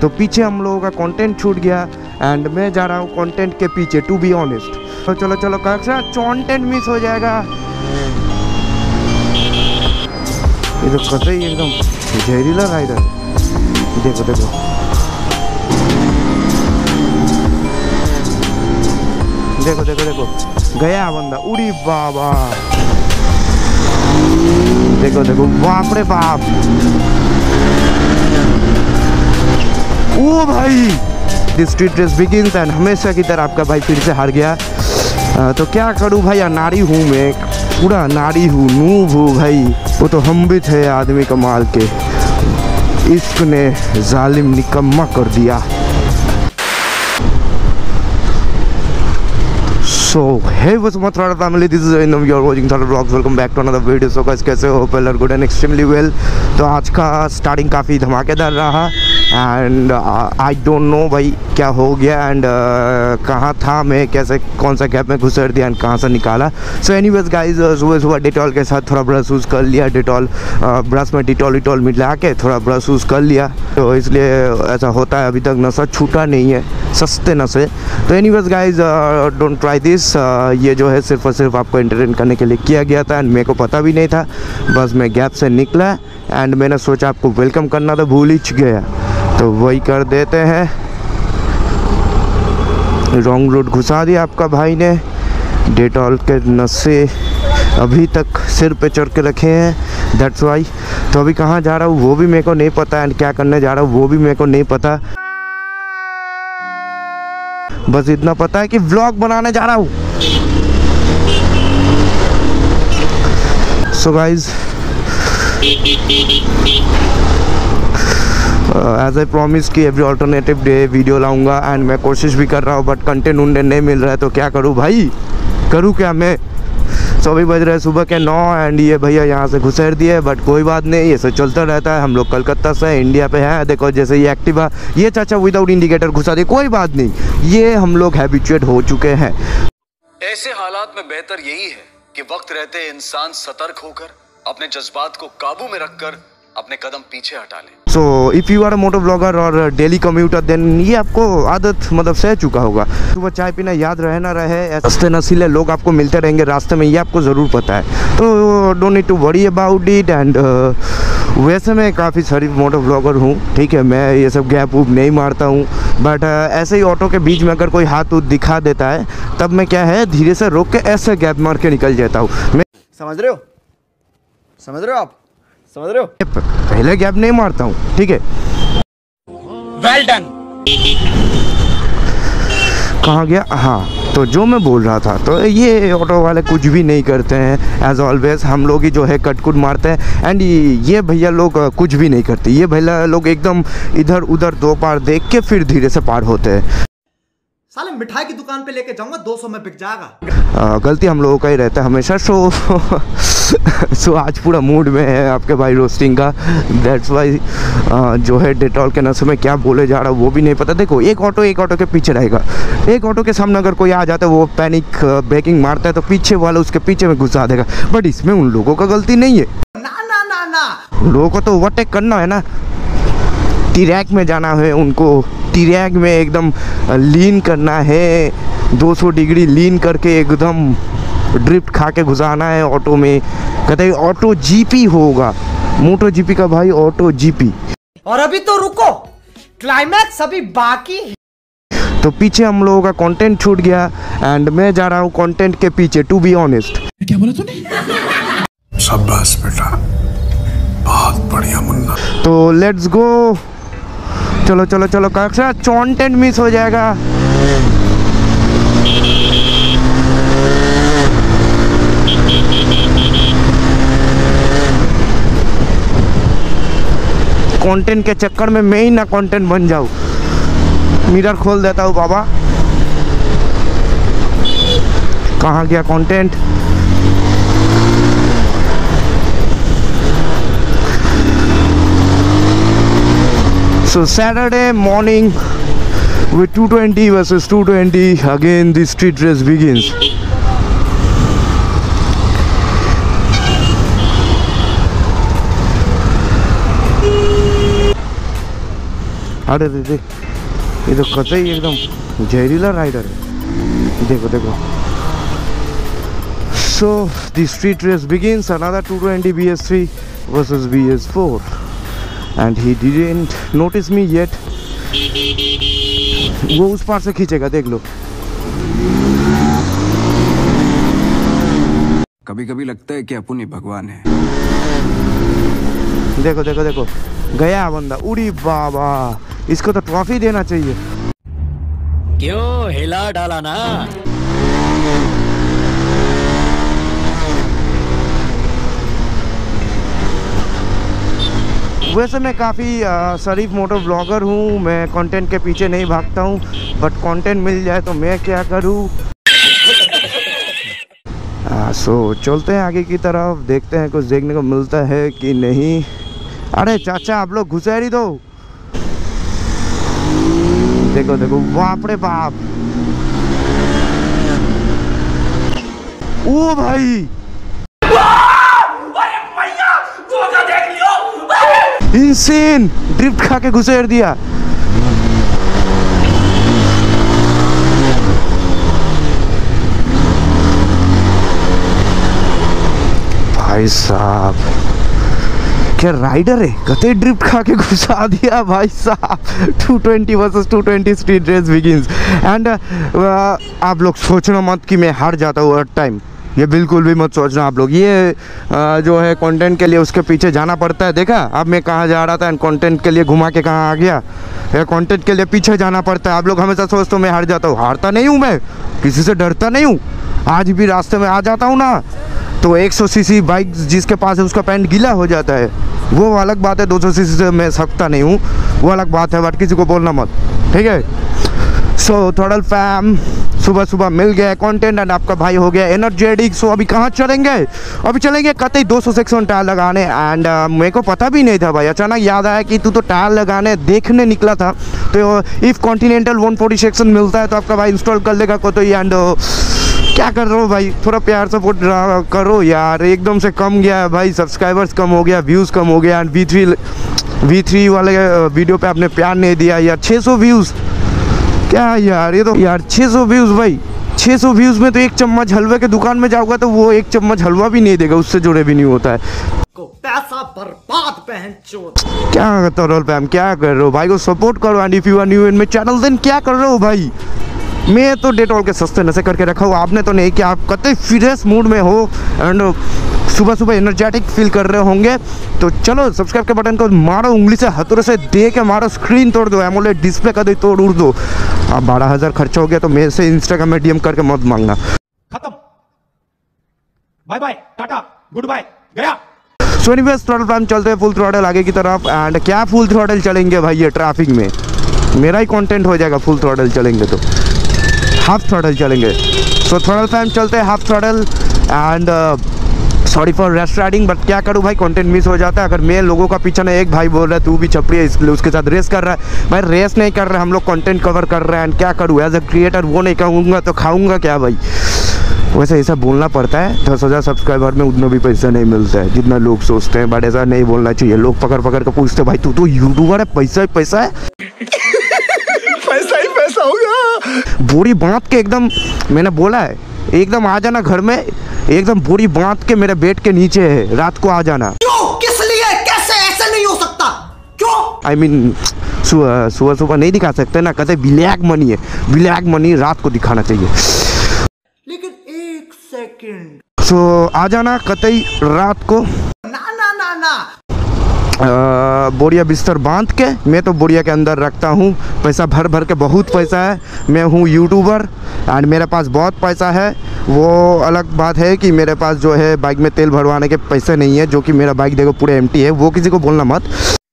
तो पीछे हम लोगों का कंटेंट छूट गया एंड मैं जा रहा हूँ कंटेंट के पीछे, टू बी ऑनेस्ट। तो चलो चलो कंटेंट मिस हो जाएगा। ये तो कतई एकदम जहरीला राइडर। देखो देखो देखो देखो देखो गया बंदा, उड़ी बाबा। देखो देखो बाप रे बाप, ओ भाई the street race begins and हमेशा की तरह आपका भाई फिर से हार गया। तो क्या करूं भाई, नारी हूँ मैं, पूरा नारी हूँ, नूब हूँ भाई। वो तो हम भी थे आदमी कमाल के, इश्क ने जालिम निकम्मा कर दिया। So hey what's up Throttle family, this is Indam, you are watching Throttle Vlogs, welcome back to another video। So guys कैसे हो, hope you are good and extremely well। तो आज का स्टार्टिंग काफ़ी धमाकेदार रहा एंड आई डोंट नो भाई क्या हो गया एंड कहाँ था मैं, कैसे कौन सा गैप में घुसर दिया एंड कहाँ से निकाला। सो एनीवेज गाइस, सुबह सुबह डिटॉल के साथ थोड़ा ब्रश यूज़ कर लिया, डिटॉल ब्रश में डिटॉल मिला के थोड़ा ब्रश यूज़ कर लिया, तो इसलिए ऐसा होता है। अभी तक नशा छूटा नहीं है, सस्ते नशे। तो anyways guys don't try this. ये जो है सिर्फ और सिर्फ आपको एंटरटेन करने के लिए किया गया था एंड मेरे को पता भी नहीं था, बस मैं गैप से निकला एंड मैंने सोचा आपको वेलकम करना था, भूल ही गया, तो वही कर देते हैं। रॉन्ग रोड घुसा दिया आपका भाई ने, डेटॉल के नशे अभी तक सिर पे चढ़ के रखे हैं, दैट्स वाई। तो अभी कहाँ जा रहा हूँ वो भी मेरे को नहीं पता एंड क्या करने जा रहा हूँ वो भी मेरे को नहीं पता, बस इतना पता है कि व्लॉग बनाने जा रहा हूँ। So guys as I promise कि एवरी ऑल्टरनेटिव डे वीडियो लाऊंगा एंड मैं कोशिश भी कर रहा हूँ, बट कंटेंट उन्हें नहीं मिल रहा है, तो क्या करूँ भाई, करूँ क्या मैं। तो अभी बज रहे हैं सुबह के 9 एंड ये भैया यहाँ से घुसेर दिए, बट कोई बात नहीं, ये सब चलता रहता है। हम लोग कलकत्ता से इंडिया पे हैं, देखो जैसे ये एक्टिवा, ये चाचा विदाउट इंडिकेटर घुसा दिए, कोई बात नहीं, ये हम लोग हैबिचुएट हो चुके हैं। ऐसे हालात में बेहतर यही है कि वक्त रहते इंसान सतर्क होकर अपने जज्बात को काबू में रखकर अपने कदम पीछे हटा ले। So if you are a moto blogger और डेली कम्यूटर, देन ये आपको आदत मतलब सह चुका होगा। सुबह चाय पीना याद रहे ना रहे, ऐसे नशीले लोग आपको मिलते रहेंगे रास्ते में, ये आपको ज़रूर पता है, तो don't need to worry about it. And वैसे मैं काफ़ी शरीफ मोटो ब्लॉगर हूँ, ठीक है, मैं ये सब गैप वूप नहीं मारता हूँ, बट ऐसे ही ऑटो के बीच में अगर कोई हाथ उत दिखा देता है तब मैं क्या है धीरे से रोक के ऐसे गैप मार के निकल जाता हूँ। मैं समझ रहे हो, समझ रहे हो आप, समझ रहे हो, पहले गैप नहीं मारता हूँ, ठीक है। Well done. कहाँ गया, हाँ, तो जो मैं बोल रहा था, तो ये ऑटो वाले कुछ भी नहीं करते हैं, एज ऑलवेज हम लोग ही जो है कटकुट मारते हैं एंड ये भैया लोग कुछ भी नहीं करते, ये भैया लोग एकदम इधर उधर दो पार देख के फिर धीरे से पार होते हैं। साले मिठाई की दुकान पे लेके जाऊंगा 200 में बिक जाएगा। गलती हम लोगों का ही रहता है हमेशा। सो आज पूरा मूड में है आपके भाई रोस्टिंग का, दैट्स वाई जो है डेटॉल के नशे में क्या बोले जा रहा हूँ वो भी नहीं पता। देखो एक ऑटो के पीछे रहेगा, एक ऑटो के सामने अगर कोई आ जाता है वो पैनिक ब्रेकिंग मारता है तो पीछे वाला उसके पीछे में घुसा देगा, बट इसमें उन लोगों का गलती नहीं है। ना ना ना ना, लोगों को तो ओवरटेक करना है ना, ट्रैक में जाना है उनको, ट्रैक में एकदम लीन करना है, 200 डिग्री लीन करके एकदम ड्रिफ्ट खा के घुसाना है ऑटो में। कहते हैं ऑटो जीपी होगा, मोटो जीपी का भाई ऑटो जीपी। और अभी तो रुको, क्लाइमैक्स अभी बाकी है। तो पीछे हम लोगों का कंटेंट छूट गया एंड मैं जा रहा हूँ कंटेंट के पीछे, टू बी ऑनेस्ट। क्या बोला तूने? शाबाश बेटा, बहुत बढ़िया मुन्ना। तो लेट्स गो, चलो चलो चलो कंटेंट मिस हो जाएगा। कंटेंट के चक्कर में मैं ही ना कंटेंट बन जाऊँ। मिरर खोल देता हूँ बाबा, कहाँ गया content. So Saturday morning with 220 versus 220, again the street race begins. अरे दे ये तो कतई एकदम जहरीला राइडर है। देखो देखो। So the street race begins. Another 220 BS3 versus BS4, and he didn't notice me yet. वो उस पार से खींचेगा, देख लो। कभी कभी लगता है कि अपन ही भगवान है। देखो देखो देखो, गया बंदा। उड़ी बाबा, इसको तो ट्रॉफी देना चाहिए। क्यों हिला डाला ना। वैसे मैं काफ़ी शरीफ मोटर ब्लॉगर हूँ, मैं कंटेंट के पीछे नहीं भागता हूँ, बट कंटेंट मिल जाए तो मैं क्या करूँ। सो चलते हैं आगे की तरफ, देखते हैं कुछ देखने को मिलता है कि नहीं। अरे चाचा आप लोग घुसेरी दो। देखो देखो, बाप रे बाप। ओ भाई इंसेन, ड्रिफ्ट खा के घुसेर दिया। भाई साहब क्या राइडर है, कते ड्रिफ्ट खा के घुसा दिया भाई साहब। 220 versus 220 street race begins. And आप लोग सोचना मत कि मैं हार जाता हूँ हर टाइम, ये बिल्कुल भी मत सोचना आप लोग। ये जो है कंटेंट के लिए उसके पीछे जाना पड़ता है। देखा अब मैं कहाँ जा रहा था एंड कंटेंट के लिए घुमा के कहाँ आ गया। ये कंटेंट के लिए पीछे जाना पड़ता है। आप लोग हमेशा सोचते हो मैं हार जाता हूँ, हारता नहीं हूँ, मैं किसी से डरता नहीं हूँ। आज भी रास्ते में आ जाता हूँ ना तो 100 सीसी बाइक जिसके पास है उसका पैंट गीला हो जाता है, वो अलग बात है। 200 सीसी से मैं सकता नहीं हूँ, वो अलग बात है, बट किसी को बोलना मत, ठीक है। सो थोड़ा फैम सुबह सुबह मिल गया कंटेंट एंड आपका भाई हो गया एनर्जेटिक। सो अभी कहाँ चलेंगे, अभी चलेंगे कतई 200 सेक्शन टायर लगाने। एंड मेरे को पता भी नहीं था भाई, अचानक याद आया कि तू तो टायर लगाने देखने निकला था, तो इफ़ कॉन्टिनेंटल 140 सेक्शन मिलता है तो आपका भाई इंस्टॉल कर लेगा कतई। एंड क्या कर रहे हो भाई, थोड़ा प्यार सपोर्ट करो यार। एकदम से कम गया है भाई, सब्सक्राइबर्स कम हो गया, व्यूज़ कम हो गया। एंड V3 वाले वीडियो पे आपने प्यार नहीं दिया यार। 600 व्यूज़ क्या यार, ये तो यार 600 व्यूज़ भाई। 600 व्यूज़ में तो एक चम्मच हलवे के दुकान में जाऊँगा तो वो एक चम्मच हलवा भी नहीं देगा, उससे जुड़े भी नहीं होता है। को पैसा बर्बाद पहन चोर। क्या करते हो पैम, क्या कर रहे हो भाई को सपोर्ट करो। And if you are new in my channel then क्या कर रहे हो भाई। मैं तो डेटॉल के सस्ते नशे करके रखा हूँ, आपने तो नहीं कि आप कतई फ्रेश मूड में हो एंड सुबह सुबह एनर्जेटिक फील कर रहे होंगे। तो चलो सब्सक्राइब के बटन को मारो, उंगली से हथौड़े से दे के मारो, स्क्रीन तोड़ दो, एमोलेड डिस्प्ले का तोड़ उड़ दो। अब 12,000 खर्चा हो गया तो मेरे से इंस्टाग्राम में DM करके मत मांगना। खत्म, बाय बाय, टाटा, गुड बाय, गया। सो एनीवेज थ्रॉटल फैम चलते हैं फुल थ्रॉटल आगे की तरफ। एंड क्या फुल थ्रॉटल चलेंगे भाई, ये ट्रैफिक में मेरा ही कंटेंट हो जाएगा। फुल थ्रॉटल चलेंगे तो हाफ थ्रॉटल चलेंगे। सो थ्रॉटल फैम चलते हैं half throttle. And sorry for rest riding, but क्या करूँ भाई, कंटेंट मिस हो जाता है। अगर मैं लोगों का पीछे ना एक भाई बोल रहा है तू भी छपरी है इसलिए उसके साथ रेस कर रहा है, भाई रेस नहीं कर रहे, हम लोग कंटेंट कवर कर रहे हैं। एंड क्या करूँ एज अ क्रिएटर, वो नहीं कहूँगा तो खाऊंगा क्या भाई। वैसे ऐसा बोलना पड़ता है, 10,000 सब्सक्राइबर में उतना भी पैसा नहीं मिलता है जितना लोग सोचते हैं, बट ऐसा नहीं बोलना चाहिए। लोग पकड़ पकड़ कर पूछते भाई तू तो यूट्यूबर है, पैसा ही पैसा है। पैसा ही पैसा होगा। बोरी बांध के एकदम, मैंने बोला है एकदम आ जाना घर में, एकदम बोरी बांध के मेरे बेड के नीचे है, रात को आ जाना। क्यों, किस लिए, कैसे, ऐसे नहीं हो सकता, क्यों? I mean, सुबह सुबह नहीं दिखा सकते ना, कहते ब्लैक मनी है, ब्लैक मनी रात को दिखाना चाहिए। लेकिन एक सेकंड। सो आ जाना कतई रात को। ना ना ना ना, बोरिया बिस्तर बांध के, मैं तो बोरिया के अंदर रखता हूँ पैसा भर भर के, बहुत पैसा है। मैं हूँ यूट्यूबर एंड मेरे पास बहुत पैसा है। वो अलग बात है कि मेरे पास जो है बाइक में तेल भरवाने के पैसे नहीं है, जो कि मेरा बाइक देखो पूरे एम्प्टी है, वो किसी को बोलना मत।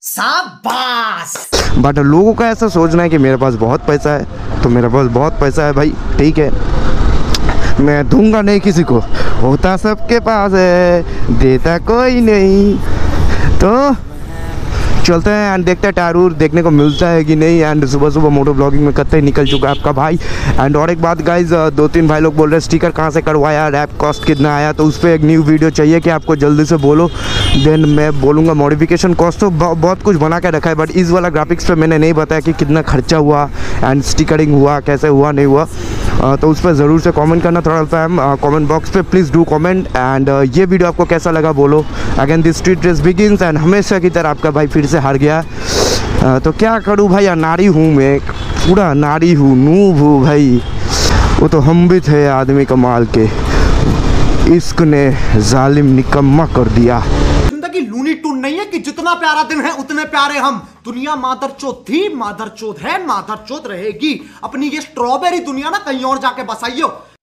शाबाश। बट लोगों का ऐसा सोचना है कि मेरे पास बहुत पैसा है, तो मेरे पास बहुत पैसा है भाई, ठीक है। मैं दूंगा नहीं किसी को, होता सबके पास है, देता कोई नहीं। तो चलते हैं एंड देखते हैं टायर देखने को मिलता है कि नहीं। एंड सुबह सुबह मोटो ब्लॉगिंग में कतई निकल चुका है आपका भाई। एंड और एक बात गाइज, 2-3 भाई लोग बोल रहे हैं स्टिकर कहाँ से करवाया, रैप कॉस्ट कितना आया, तो उस पर एक न्यू वीडियो चाहिए कि आपको जल्दी से बोलो, देन मैं बोलूँगा। मॉडिफिकेशन कॉस्ट तो बहुत कुछ बना के रखा है, बट इस वाला ग्राफिक्स पे मैंने नहीं बताया कि कितना खर्चा हुआ एंड स्टिकरिंग हुआ, कैसे हुआ नहीं हुआ। तो उस पर ज़रूर से कमेंट करना थोड़ा टाइम कमेंट बॉक्स पे, प्लीज़ डू कमेंट। एंड ये वीडियो आपको कैसा लगा बोलो। Again this street race begins and हमेशा की तरह आपका भाई फिर से हार गया। तो क्या करूँ भाई, नारी हूँ मैं, पूरा नारी हूँ, नूब हूँ भाई। वो तो हम भी थे आदमी कमाल के, इश्क ने जालिम निकम्मा कर दिया। जिंदगी लूनी टून नहीं है कि जितना प्यारा दिन है उतने प्यारे हम। दुनिया मादरचोद थी, मादरचोद है, मादरचोद रहेगी। अपनी ये स्ट्रॉबेरी दुनिया ना कहीं और जाके बसाइयो।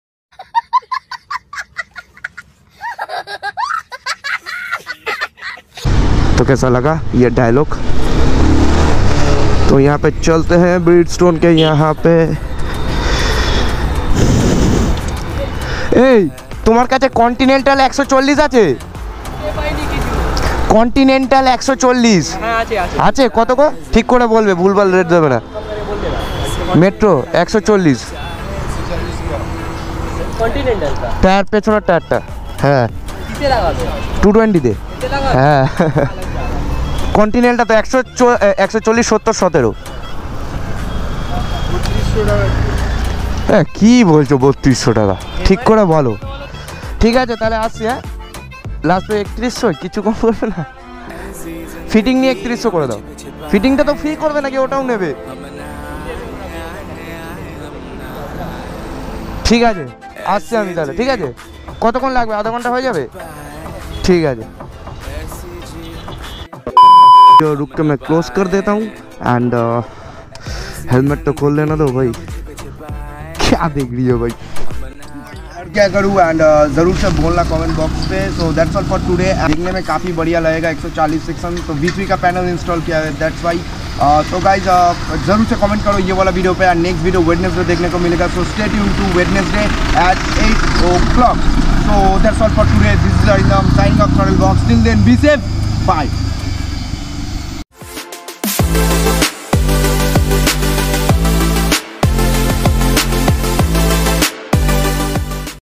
तो कैसा लगा ये डायलॉग। तो यहाँ पे चलते हैं ब्रिजस्टोन के यहाँ पे। এই তোমার কাছে কন্টিনেন্টাল 140 আছে? কন্টিনেন্টাল 140 আছে কত গো? ঠিক করে বলবে, ভুলভাল রেট দেবে না। মেট্রো 140 টায়ার, পেছনের টায়ারটা। হ্যাঁ 220 দে। হ্যাঁ কন্টিনেন্টাল তো 140 70 17। হ্যাঁ কী বলছো 3200 টাকা? ঠিক করে বলো। ঠিক আছে তাহলে আসছি। হ্যাঁ লাস্টে 3100, কিছু কম করবে না? ফিটিং নিয়ে 3100 করে দাও। ফিটিংটা তো ফ্রি করবে নাকি ওটাও নেবে? ঠিক আছে আসছি আমি তাহলে। ঠিক আছে কতক্ষণ লাগবে? আধা ঘন্টা হয়ে যাবে? ठीक है जो रुक के मैं क्लोज कर देता हूँ। एंड हेलमेट तो खोल लेना दो भाई, क्या देख रही हो भाई, क्या करूँ। एंड ज़रूर से बोलना कमेंट बॉक्स पे। So that's all for today. देखने में काफ़ी बढ़िया लगेगा, 140 सेक्शन तो V3 का पैनल इंस्टॉल किया है, दैट्स वाई। तो गाइज ज़रूर से कमेंट करो ये वाला वीडियो पे। एंड नेक्स्ट वीडियो वेडनेसडे देखने को मिलेगा, so stay tune to Wednesday at 8 o'clock. So that's all for today. This is Arindam signing off, Throttle Box. Till then, be safe. Bye.